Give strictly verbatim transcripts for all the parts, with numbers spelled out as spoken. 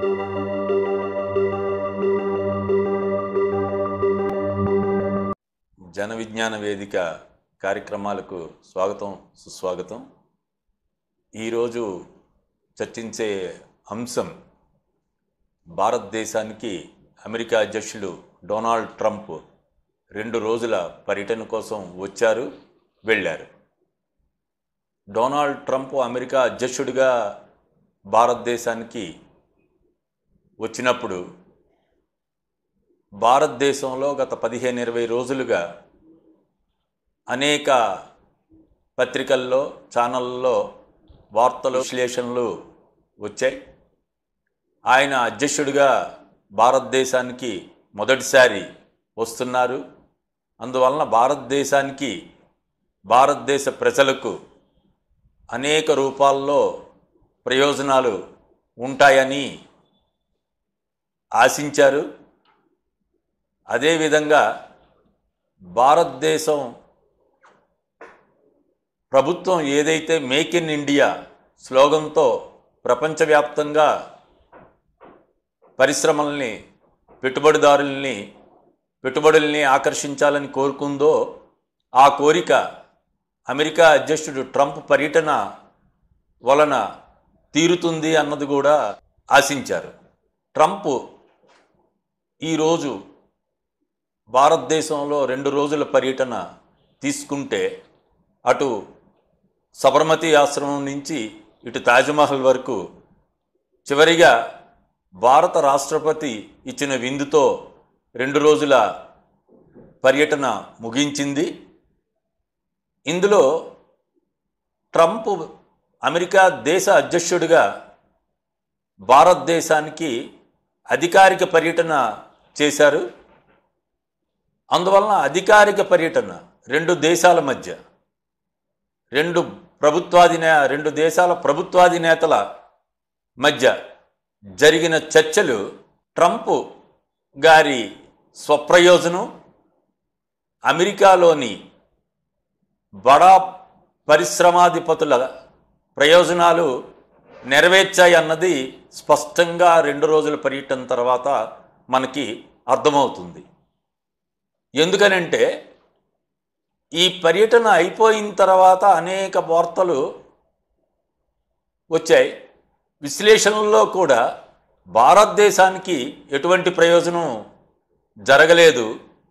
జన విజ్ఞాన వేదిక కార్యక్రమాలకు స్వాగతం సుస్వాగతం. ఈరోజు చర్చించే అంశం భారతదేశానికి అమెరికా అధ్యక్షులు డొనాల్డ్ ట్రంప్ రెండు రోజుల పర్యటన కోసం వచ్చారు, వెళ్ళారు. డొనాల్డ్ ట్రంప్ అమెరికా అధ్యక్షుడిగా భారతదేశానికి వచ్చినప్పుడు భారతదేశంలో గత పదిహేను ఇరవై రోజులుగా అనేక పత్రికల్లో ఛానళ్ళలో వార్తలు విశ్లేషణలు వచ్చాయి. ఆయన అధ్యక్షుడిగా భారతదేశానికి మొదటిసారి వస్తున్నారు. అందువలన భారతదేశానికి భారతదేశ ప్రజలకు అనేక రూపాల్లో ప్రయోజనాలు ఉంటాయని ఆశించారు. అదేవిధంగా భారతదేశం ప్రభుత్వం ఏదైతే మేక్ ఇన్ ఇండియా స్లోగన్తో ప్రపంచవ్యాప్తంగా పరిశ్రమల్ని పెట్టుబడిదారుల్ని పెట్టుబడుల్ని ఆకర్షించాలని కోరుకుందో ఆ కోరిక అమెరికా అధ్యక్షుడు ట్రంప్ పర్యటన వలన తీరుతుంది అన్నది కూడా ఆశించారు. ట్రంప్ ఈరోజు భారతదేశంలో రెండు రోజుల పర్యటన తీసుకుంటే అటు సబర్మతి ఆశ్రమం నుంచి ఇటు తాజ్మహల్ వరకు చివరిగా భారత రాష్ట్రపతి ఇచ్చిన విందుతో రెండు రోజుల పర్యటన ముగించింది. ఇందులో ట్రంప్ అమెరికా దేశ అధ్యక్షుడిగా భారతదేశానికి అధికారిక పర్యటన చేశారు. అందువలన అధికారిక పర్యటన రెండు దేశాల మధ్య రెండు ప్రభుత్వాధినే రెండు దేశాల ప్రభుత్వాధినేతల మధ్య జరిగిన చర్చలు ట్రంప్ గారి స్వప్రయోజనం, అమెరికాలోని బడా పరిశ్రమాధిపతుల ప్రయోజనాలు నెరవేర్చాయి అన్నది స్పష్టంగా రెండు రోజుల పర్యటన తర్వాత మనకి అర్థమవుతుంది. ఎందుకనంటే ఈ పర్యటన అయిపోయిన తర్వాత అనేక వార్తలు వచ్చాయి. విశ్లేషణల్లో కూడా భారతదేశానికి ఎటువంటి ప్రయోజనం జరగలేదు.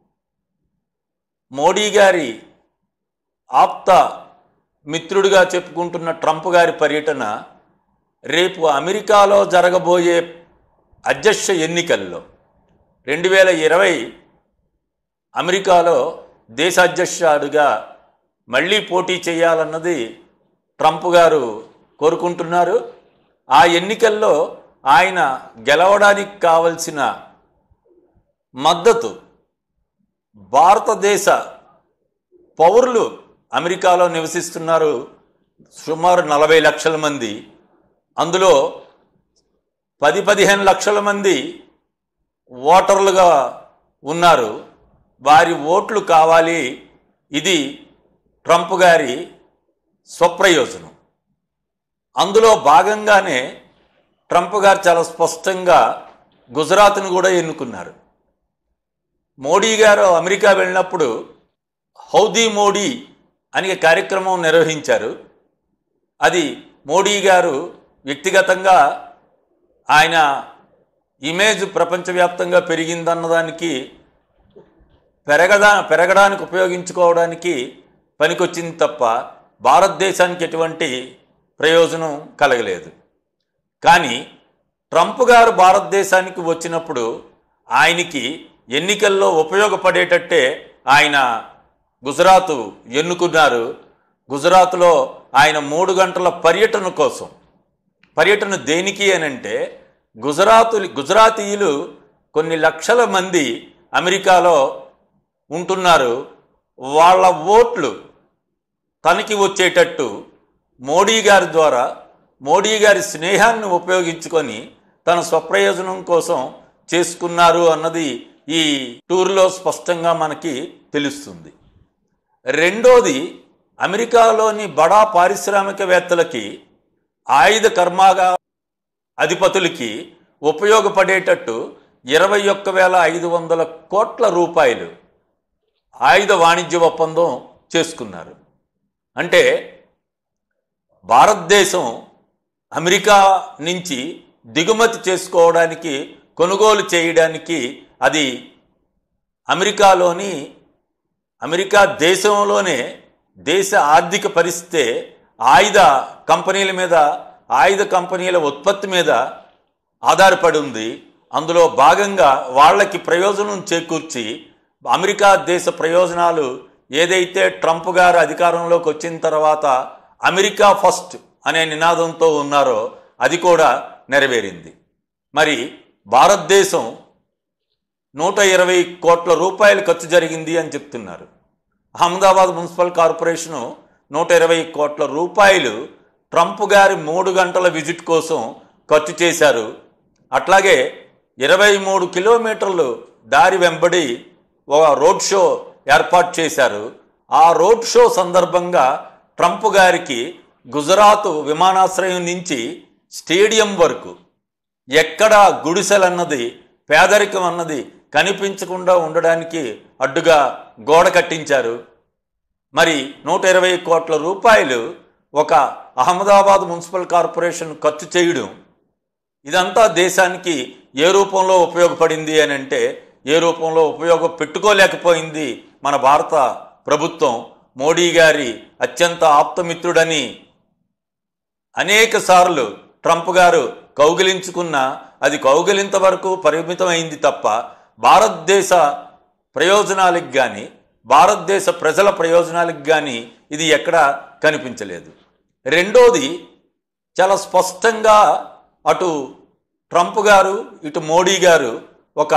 మోడీ గారి ఆప్త మిత్రుడిగా చెప్పుకుంటున్న ట్రంప్ గారి పర్యటన రేపు అమెరికాలో జరగబోయే అధ్యక్ష ఎన్నికల్లో రెండు వేల ఇరవై అమెరికాలో దేశ అధ్యక్షుడిగా మళ్ళీ పోటీ చేయాలన్నది ట్రంప్ గారు కోరుకుంటున్నారు. ఆ ఎన్నికల్లో ఆయన గెలవడానికి కావలసిన మద్దతు భారతదేశ పౌరులు అమెరికాలో నివసిస్తున్నారు సుమారు నలభై లక్షల మంది. అందులో పది పదిహేను లక్షల మంది ఓటర్లుగా ఉన్నారు. వారి ఓట్లు కావాలి. ఇది ట్రంప్ గారి స్వప్రయోజనం. అందులో భాగంగానే ట్రంప్ గారు చాలా స్పష్టంగా గుజరాత్ను కూడా ఎన్నుకున్నారు. మోడీ గారు అమెరికా వెళ్ళినప్పుడు హౌదీ మోడీ అనే కార్యక్రమం నిర్వహించారు. అది మోడీ గారు వ్యక్తిగతంగా ఆయన ఇమేజ్ ప్రపంచవ్యాప్తంగా పెరిగిందన్నదానికి పెరగదా పెరగడానికి ఉపయోగించుకోవడానికి పనికొచ్చింది తప్ప భారతదేశానికి ఎటువంటి ప్రయోజనం కలగలేదు. కానీ ట్రంప్ గారు భారతదేశానికి వచ్చినప్పుడు ఆయనకి ఎన్నికల్లో ఉపయోగపడేటట్టే ఆయన గుజరాత్ ఎన్నుకున్నారు. గుజరాత్లో ఆయన మూడు గంటల పర్యటన కోసం, పర్యటన దేనికి అనంటే గుజరాత్ గుజరాతీయులు కొన్ని లక్షల మంది అమెరికాలో ఉంటున్నారు. వాళ్ళ ఓట్లు తనకి వచ్చేటట్టు మోడీ గారి ద్వారా మోడీ గారి స్నేహాన్ని ఉపయోగించుకొని తన స్వప్రయోజనం కోసం చేసుకున్నారు అన్నది ఈ టూర్లో స్పష్టంగా మనకి తెలుస్తుంది. రెండోది, అమెరికాలోని బడా పారిశ్రామికవేత్తలకి, ఆయుధ కర్మాగార అధిపతులకి ఉపయోగపడేటట్టు ఇరవై ఒక్క వేల ఐదు వందల కోట్ల రూపాయలు ఆయుధ వాణిజ్య ఒప్పందం చేసుకున్నారు. అంటే భారతదేశం అమెరికా నుంచి దిగుమతి చేసుకోవడానికి, కొనుగోలు చేయడానికి అది అమెరికాలోని అమెరికా దేశంలోనే దేశ ఆర్థిక పరిస్థితే ఆయుధ కంపెనీల మీద, ఆయుధ కంపెనీల ఉత్పత్తి మీద ఆధారపడి ఉంది. అందులో భాగంగా వాళ్ళకి ప్రయోజనం చేకూర్చి అమెరికా దేశ ప్రయోజనాలు ఏదైతే ట్రంప్ గారు అధికారంలోకి వచ్చిన తర్వాత అమెరికా ఫస్ట్ అనే నినాదంతో ఉన్నారో అది కూడా నెరవేరింది. మరి భారతదేశం నూట ఇరవై కోట్ల రూపాయలు ఖర్చు జరిగింది అని చెప్తున్నారు. అహ్మదాబాద్ మున్సిపల్ కార్పొరేషను నూట ఇరవై కోట్ల రూపాయలు ట్రంప్ గారి మూడు గంటల విజిట్ కోసం ఖర్చు చేశారు. అట్లాగే ఇరవై మూడు కిలోమీటర్లు దారి వెంబడి ఒక రోడ్ షో ఏర్పాటు చేశారు. ఆ రోడ్ షో సందర్భంగా ట్రంప్ గారికి గుజరాత్ విమానాశ్రయం నుంచి స్టేడియం వరకు ఎక్కడ గుడిసెలన్నది, పేదరికం అన్నది కనిపించకుండా ఉండడానికి అడ్డుగా గోడ కట్టించారు. మరి నూట ఇరవై కోట్ల రూపాయలు ఒక అహ్మదాబాద్ మున్సిపల్ కార్పొరేషన్ ఖర్చు చేయడం, ఇదంతా దేశానికి ఏ రూపంలో ఉపయోగపడింది అని అంటే ఏ రూపంలో ఉపయోగ పెట్టుకోలేకపోయింది మన భారత ప్రభుత్వం. మోడీ గారి అత్యంత ఆప్తమిత్రుడని అనేక సార్లు ట్రంప్ గారు కౌగిలించుకున్న అది కౌగిలింత వరకు పరిమితమైంది తప్ప భారతదేశ ప్రయోజనాలకు కానీ, భారతదేశ ప్రజల ప్రయోజనాలకు కానీ ఇది ఎక్కడా కనిపించలేదు. రెండోది, చాలా స్పష్టంగా అటు ట్రంప్ గారు ఇటు మోడీ గారు ఒక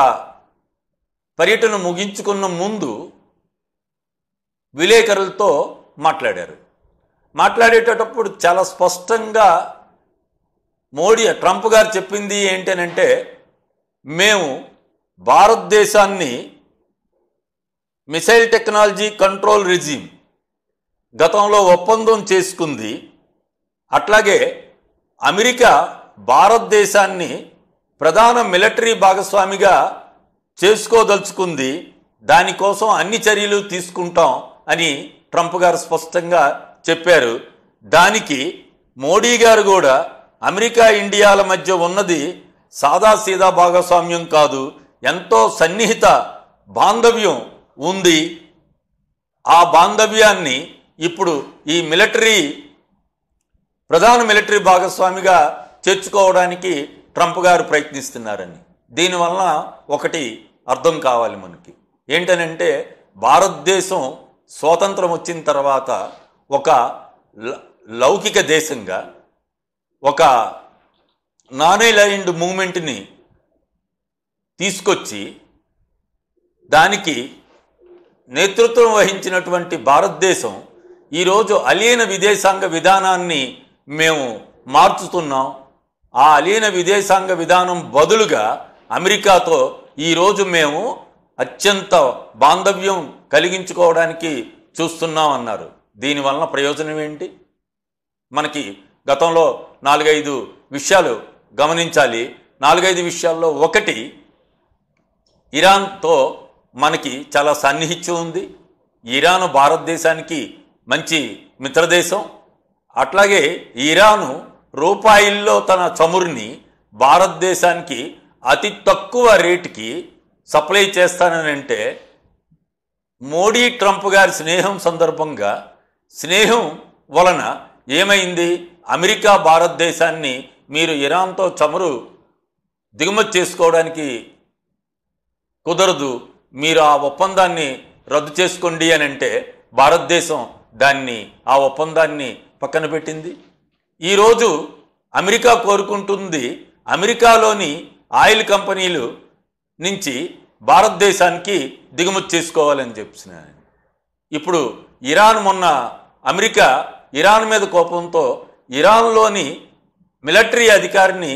పర్యటన ముగించుకున్న ముందు విలేకరులతో మాట్లాడారు. మాట్లాడేటప్పుడు చాలా స్పష్టంగా మోడీ ట్రంప్ గారు చెప్పింది ఏంటనంటే, మేము భారతదేశాన్ని మిసైల్ టెక్నాలజీ కంట్రోల్ రిజిమ్ గతంలో ఒప్పందం చేసుకుంది. అట్లాగే అమెరికా భారతదేశాన్ని ప్రధాన మిలిటరీ భాగస్వామిగా చేసుకోదలుచుకుంది. దానికోసం అన్ని చర్యలు తీసుకుంటాం అని ట్రంప్ గారు స్పష్టంగా చెప్పారు. దానికి మోడీ గారు కూడా అమెరికా ఇండియాల మధ్య ఉన్నది సాదాసీదా భాగస్వామ్యం కాదు, ఎంతో సన్నిహిత బాంధవ్యం ఉంది. ఆ బాంధవ్యాన్ని ఇప్పుడు ఈ మిలిటరీ ప్రధాన మిలిటరీ భాగస్వామిగా చేర్చుకోవడానికి ట్రంప్ గారు ప్రయత్నిస్తున్నారని. దీనివల్ల ఒకటి అర్థం కావాలి మనకి ఏంటనంటే, భారతదేశం స్వాతంత్రం వచ్చిన తర్వాత ఒక లౌకిక దేశంగా, ఒక నాన్ అలైన్డ్ మూవ్మెంట్ని తీసుకొచ్చి దానికి నేతృత్వం వహించినటువంటి భారతదేశం ఈరోజు అలీన విదేశాంగ విధానాన్ని మేము మార్చుతున్నాం. ఆ అలీన విదేశాంగ విధానం బదులుగా అమెరికాతో ఈరోజు మేము అత్యంత బాంధవ్యం కలిగించుకోవడానికి చూస్తున్నాం అన్నారు. దీనివలన ప్రయోజనం ఏంటి? మనకి గతంలో నాలుగైదు విషయాలు గమనించాలి. నాలుగైదు విషయాల్లో ఒకటి, ఇరాన్తో మనకి చాలా సన్నిహిత్యం ఉంది. ఇరాను భారతదేశానికి మంచి మిత్రదేశం. అట్లాగే ఇరాను రూపాయల్లో తన చమురుని భారతదేశానికి అతి తక్కువ రేటుకి సప్లై చేస్తానంటే, మోడీ ట్రంప్ గారి స్నేహం సందర్భంగా స్నేహం వలన ఏమైంది? అమెరికా భారతదేశాన్ని మీరు ఇరాన్తో చమురు దిగుమతి చేసుకోవడానికి కుదరదు, మీరు ఆ ఒప్పందాన్ని రద్దు చేసుకోండి అని అంటే భారతదేశం దాన్ని ఆ ఒప్పందాన్ని పక్కన పెట్టింది. ఈరోజు అమెరికా కోరుకుంటుంది అమెరికాలోని ఆయిల్ కంపెనీలు నుంచి భారతదేశానికి దిగుమతి చేసుకోవాలని చెప్తున్నాను. ఇప్పుడు ఇరాన్ మొన్న అమెరికా ఇరాన్ మీద కోపంతో ఇరాన్లోని మిలిటరీ అధికారిని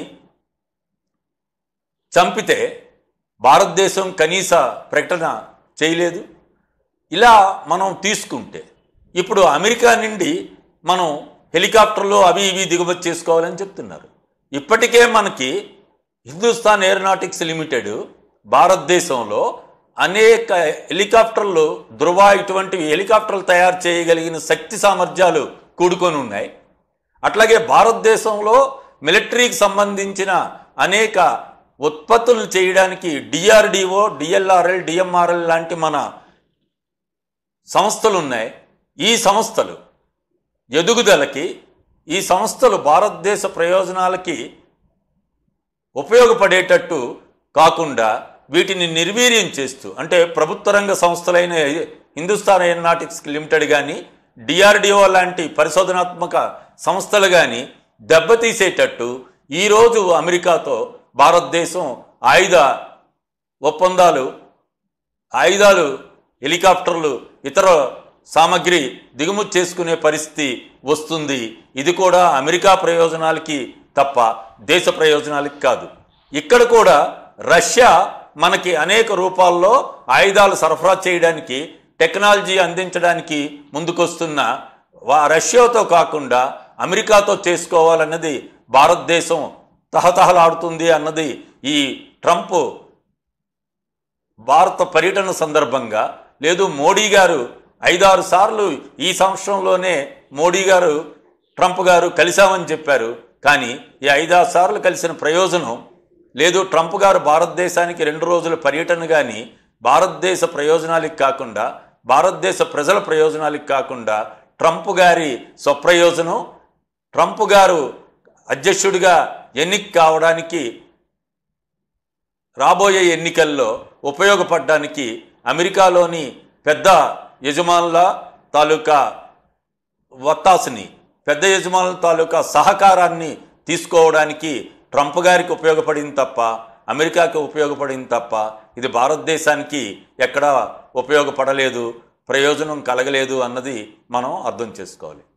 చంపితే భారతదేశం కనీస ప్రకటన చేయలేదు. ఇలా మనం తీసుకుంటే ఇప్పుడు అమెరికా నుండి మనం హెలికాప్టర్లు అవి ఇవి దిగుమతి చేసుకోవాలని చెప్తున్నారు. ఇప్పటికే మనకి హిందుస్థాన్ ఏరోనాటిక్స్ లిమిటెడ్ భారతదేశంలో అనేక హెలికాప్టర్లు, ధృవ ఇటువంటి హెలికాప్టర్లు తయారు చేయగలిగిన శక్తి సామర్థ్యాలు కూడుకొని ఉన్నాయి. అట్లాగే భారతదేశంలో మిలిటరీకి సంబంధించిన అనేక ఉత్పత్తులు చేయడానికి డిఆర్డిఓ, డిఎల్ఆర్ఎల్, డిఎంఆర్ఎల్ లాంటి మన సంస్థలు ఉన్నాయి. ఈ సంస్థలు ఎదుగుదలకి, ఈ సంస్థలు భారతదేశ ప్రయోజనాలకి ఉపయోగపడేటట్టు కాకుండా వీటిని నిర్వీర్యం చేస్తూ, అంటే ప్రభుత్వ రంగ సంస్థలైన హిందుస్థాన్ ఏరోనాటిక్స్ లిమిటెడ్ కానీ, డిఆర్డిఓ లాంటి పరిశోధనాత్మక సంస్థలు కానీ దెబ్బతీసేటట్టు ఈరోజు అమెరికాతో భారతదేశం ఆయుధ ఒప్పందాలు, ఆయుధాలు, హెలికాప్టర్లు, ఇతర సామగ్రి దిగుమతి చేసుకునే పరిస్థితి వస్తుంది. ఇది కూడా అమెరికా ప్రయోజనాలకి తప్ప దేశ ప్రయోజనాలకి కాదు. ఇక్కడ కూడా రష్యా మనకి అనేక రూపాల్లో ఆయుధాలు సరఫరా చేయడానికి, టెక్నాలజీ అందించడానికి ముందుకొస్తున్న రష్యాతో కాకుండా అమెరికాతో చేసుకోవాలన్నది భారతదేశం తహతహలాడుతుంది అన్నది ఈ ట్రంప్ భారత పర్యటన సందర్భంగా, లేదు మోడీ గారు ఐదారు సార్లు ఈ సంవత్సరంలోనే మోడీ గారు ట్రంప్ గారు కలిశామని చెప్పారు. కానీ ఈ ఐదారు సార్లు కలిసిన ప్రయోజనం లేదు. ట్రంప్ గారు భారతదేశానికి రెండు రోజుల పర్యటన కానీ భారతదేశ ప్రయోజనాలకు కాకుండా, భారతదేశ ప్రజల ప్రయోజనాలకు కాకుండా ట్రంప్ గారి స్వప్రయోజనం, ట్రంప్ గారు అధ్యక్షుడిగా ఎన్నిక కావడానికి, రాబోయే ఎన్నికల్లో ఉపయోగపడడానికి అమెరికాలోని పెద్ద యజమానుల తాలూకా వత్తాసుని, పెద్ద యజమానుల తాలూకా సహకారాన్ని తీసుకోవడానికి ట్రంప్ గారికి ఉపయోగపడింది తప్ప అమెరికాకి ఉపయోగపడింది తప్ప ఇది భారతదేశానికి ఎక్కడా ఉపయోగపడలేదు, ప్రయోజనం కలగలేదు అన్నది మనం అర్థం చేసుకోవాలి.